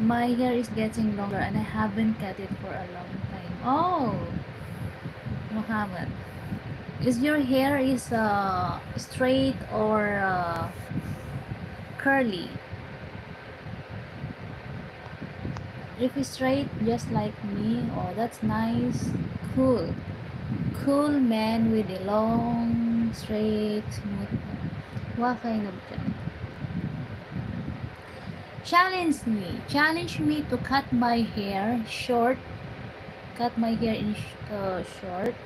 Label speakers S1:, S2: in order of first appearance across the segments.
S1: my hair is getting longer and I haven't cut it for a long time. Oh, Muhammad, is your hair is straight or curly? If it's straight, just like me, oh, that's nice. Cool. Cool man with a long, straight, smooth hair. What kind of job? Challenge me to cut my hair short, cut my hair in short,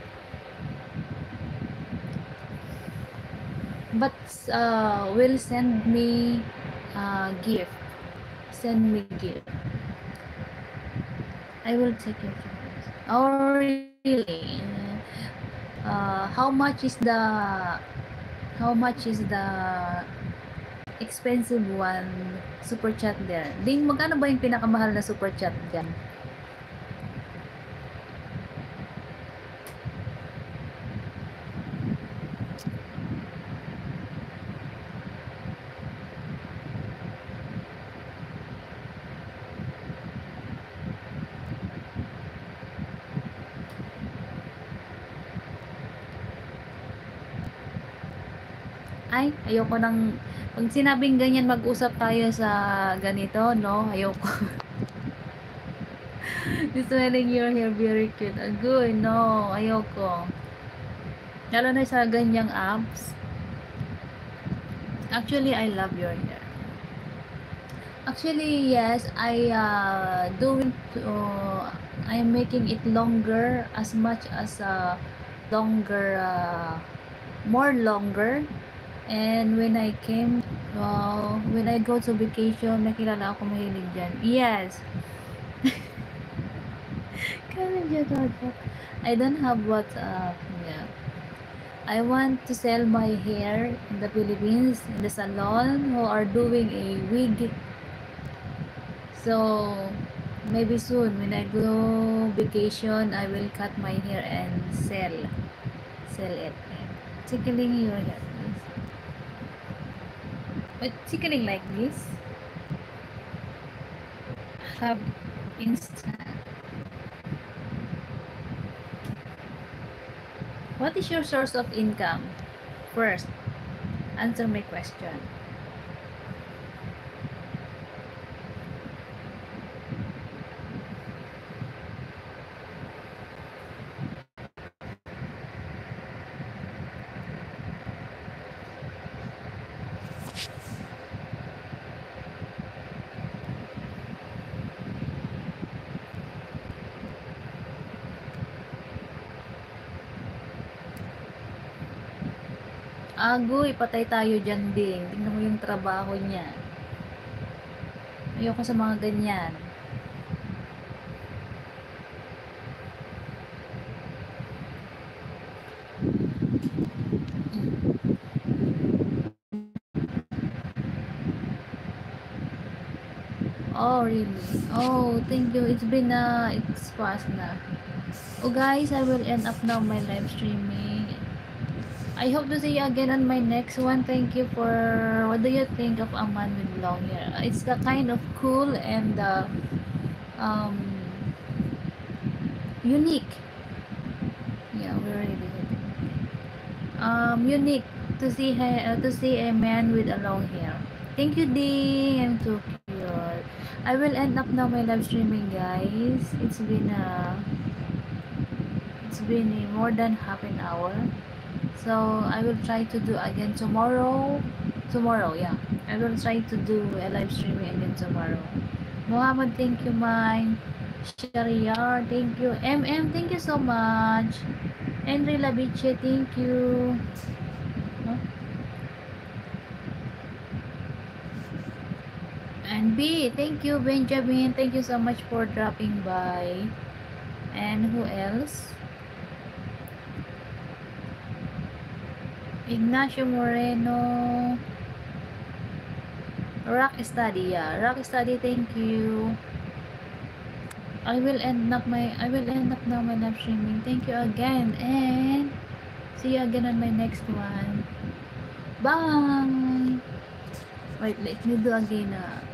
S1: but will send me gift, send me gift. I will take your challenge. Oh really? How much is the expensive one super chat there? Ding, magkano ba yung pinakamahal na super chat dyan? Ay, ayoko nang, pag sinabing ganyan, mag-usap tayo sa ganito, no? Ayoko. Smelling your hair very cute. Good, no? Ayoko. Lalo na sa ganyang apps. Actually, I love your hair. Actually, yes, I'm making it longer, as much as longer, more longer. And when I go to vacation, nakilala ako mahilig dyan. Yes. I don't have WhatsApp. Yeah. I want to sell my hair in the Philippines, in the salon who are doing a wig. So, maybe soon when I go vacation, I will cut my hair and sell it. Tickling your hair. But tickling like this, have instant. What is your source of income? First, answer my question. Agoy, patay tayo dyan din. Tingnan mo yung trabaho niya. Ayoko sa mga ganyan. Oh, really? Oh, thank you. It's fast na. Oh, guys, I will end up now my live streaming. I hope to see you again on my next one. Thank you for, what do you think of a man with long hair? It's the kind of cool and um, unique. Yeah, very unique to see a man with a long hair. Thank you, Ding. I'm too cute. I will end up now my live streaming, guys. It's been more than half an hour. So I will try to do again tomorrow. Yeah, I will try to do a live streaming again tomorrow. Muhammad, thank you, mine. Shariar, thank you. MM, thank you so much. Henry Labiche, thank you. Huh? And B, thank you. Benjamin, thank you so much for dropping by. And who else? Ignacio Moreno. Rock Study, yeah. Rock Study, thank you. I will end up now my live streaming. Thank you again, and see you again on my next one. Bye. Wait, let me do again.